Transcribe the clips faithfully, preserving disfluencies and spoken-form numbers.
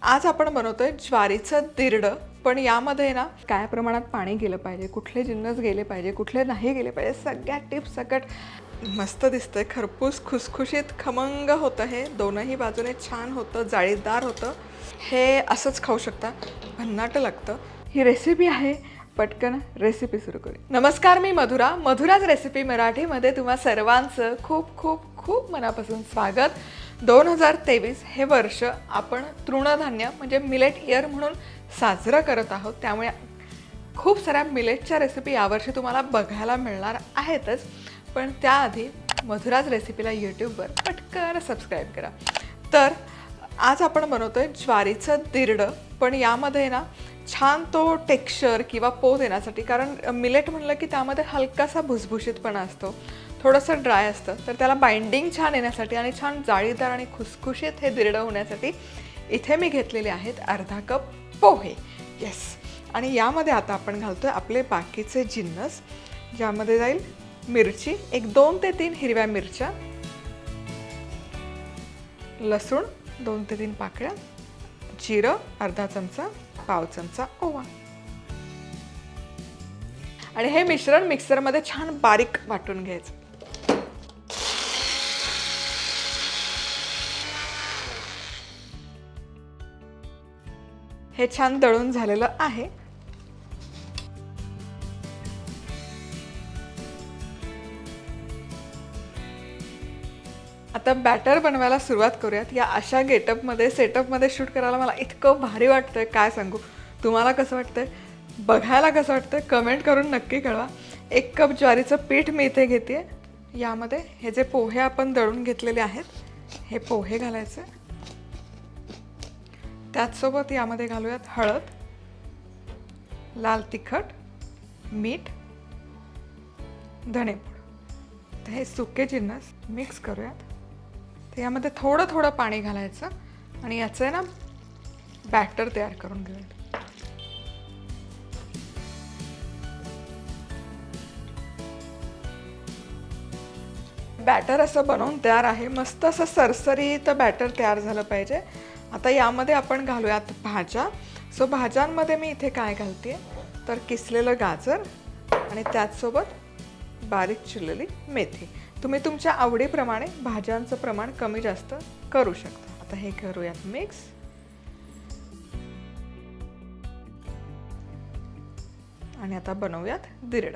आज आपण बनवतोय ज्वारीचं दिरडं, पण यामध्ये ना काय प्रमाणात पाणी गेलं पाहिजे, कुठले जिन्नस गेले पाहिजे, कुठले नाही गेले पाहिजे, सगळ्या टिप्स सकट मस्त दिसतंय। खरपूस खुसखुशीत खमंग होतं हे, दोनही बाजूने छान होतं, जाळीदार होतं। हे असंच खाऊ शकता, भन्नाट लागतं। ही रेसिपी आहे, पटकन रेसिपी सुरू करू। नमस्कार, मी मधुरा, मधुराज रेसिपी मराठीमध्ये तुम्हा सर्वांचं खूप खूप खूप मनापासून स्वागत। दोन हजार तेवीस हे वर्ष आपण तृणधान्य म्हणजे मिलेट इयर म्हणून साजरं करत आहोत, त्यामुळे खूप साऱ्या मिलेटच्या रेसिपी यावर्षी तुम्हाला बघायला मिळणार आहेतच। पण त्याआधी मधुराज रेसिपीला यूट्यूबवर पटकन सबस्क्राईब करा। तर आज आपण बनवतोय ज्वारीचं दिरडं, पण यामध्ये ना छान तो टेक्स्चर किंवा पोत येण्यासाठी, कारण मिलेट म्हणलं की त्यामध्ये हलकासा भुसभुशीतपणा असतो, थोडंसं ड्राय असतं, तर त्याला बाइंडिंग छान येण्यासाठी आणि छान जाळीदार आणि खुसखुशीत हे दिरडं होण्यासाठी इथे मी घेतलेले आहेत अर्धा कप पोहे। येस, आणि यामध्ये आता आपण घालतोय आपले बाकीचे जिन्नस, ज्यामध्ये जाईल मिरची, एक दोन ते तीन हिरव्या मिरच्या, लसूण दोन ते तीन पाकळ्या, जिरं अर्धा चमचा, पाव चमचा ओवा, आणि हे मिश्रण मिक्सरमध्ये छान बारीक वाटून घ्यायचं। हे छान दळून झालेलं आहे। आता बॅटर बनवायला सुरुवात करूयात। या अशा गेटअपमध्ये सेटअपमध्ये शूट करायला मला इतकं भारी वाटतंय, काय सांगू। तुम्हाला कसं वाटतंय, बघायला कसं वाटतंय, कमेंट करून नक्की कळवा। एक कप ज्वारीचं पीठ मी इथे घेते। यामध्ये हे जे पोहे आपण दळून घेतलेले आहेत, हे पोहे घालायचे। त्याचसोबत यामध्ये घालूयात हळद, लाल तिखट, मीठ, धणेपूड। हे सुके जिन्नस मिक्स करूयात। तर यामध्ये थोडं थोडं पाणी घालायचं आणि याचं ना बॅटर तयार करून घेऊयात। बॅटर असं बनवून तयार आहे, मस्त असं सरसरीत बॅटर तयार झालं पाहिजे। आता यामध्ये आपण घालूयात भाज्या। सो भाज्यांमध्ये मी इथे काय घालते, तर किसलेलं गाजर आणि त्याचसोबत बारीक चिरलेली मेथी। तुम्ही तुमच्या आवडीप्रमाणे भाज्यांचं प्रमाण कमी जास्त करू शकता। आता हे करूयात मिक्स। आणि आता बनवूयात दिरडं।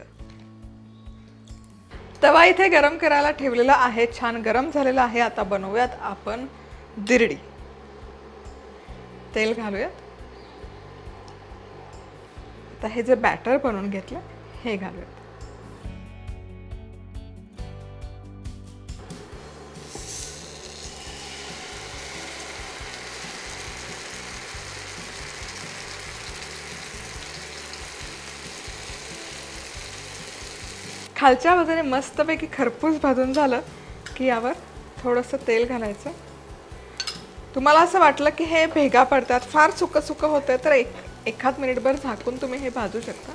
तवा इथे गरम करायला ठेवलेला आहे, छान गरम झालेला आहे। आता बनवूयात आपण दिरडी। तेल घालूयात। आता हे जे बॅटर बनवून घेतलं हे घालूयात। खालच्या बाजूने मस्तपैकी खरपूस भाजून झालं की यावर थोडंसं तेल घालायचं। तुम्हाला असं वाटलं की हे भेगा पडतात, फार सुकं सुकं होतंय, तर एक एखाद मिनिटभर झाकून तुम्ही हे भाजू शकता।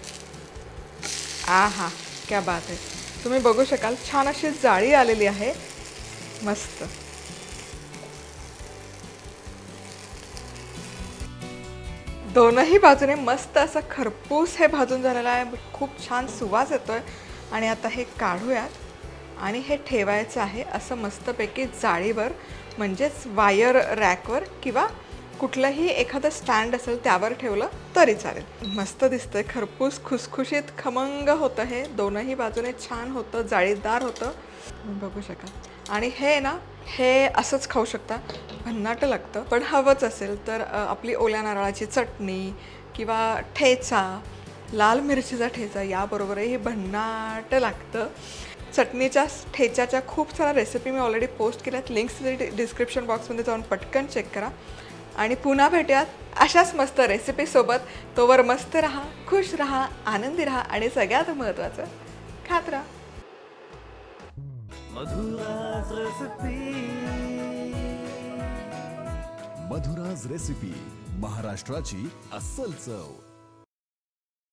आहा, क्या बात आहे। तुम्ही बघू शकाल छान अशी जाळी आलेली आहे, मस्त। दोनही बाजूने मस्त असं खरपूस हे भाजून झालेलं आहे, खूप छान सुवास येतोय। आणि आता हे काढूयात आणि हे ठेवायचं आहे असं मस्तपैकी जाळीवर, म्हणजेच वायर रॅकवर किंवा कुठलंही एखादं स्टँड असेल त्यावर ठेवलं तरी चालेल। मस्त दिसतंय, खरपूस खुसखुशीत खमंग होतं हे, दोनही बाजूने छान होतं, जाळीदार होतं, बघू शकाल। आणि हे ना हे असंच खाऊ शकता, भन्नाट लागतं। पण हवंच असेल तर आपली ओल्या नारळाची चटणी किंवा ठेचा, लाल मिरचीचा ठेचा याबरोबरही हे भन्नाट लागतं। चटणीच्या ठेच्याच्या खूप साऱ्या रेसिपी मी ऑलरेडी पोस्ट केल्यात, लिंक्स डिस्क्रिप्शन बॉक्समध्ये जाऊन पटकन चेक करा। आणि पुन्हा भेटूयात अशाच मस्त रेसिपीसोबत। तोवर मस्त राहा, खुश राहा, आनंदी राहा आणि सगळ्यात महत्त्वाचं खात राहा। मधुराज रेसिपी, मधुराज रेसिपी, महाराष्ट्राची अस्सल चव।